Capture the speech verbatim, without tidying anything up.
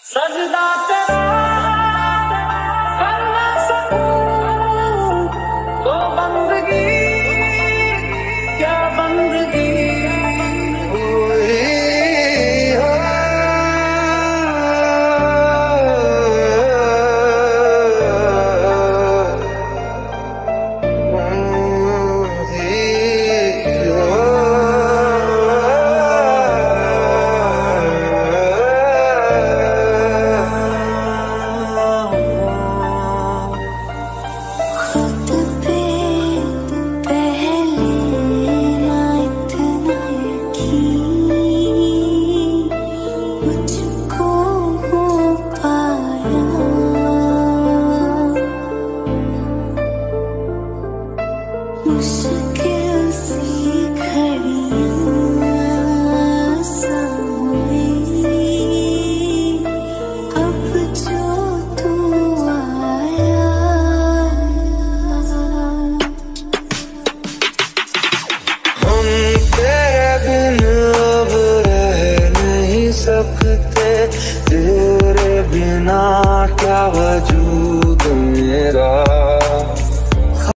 सजदा तेरा कर ना सकूं तो बंदगी क्या बंदगी हुई हो। मुश्किल सी घड़ियां सामने, अब जो तू आया। हम तेरे बिन अब रह नहीं सकते, तेरे बिना क्या वजूद मेरा।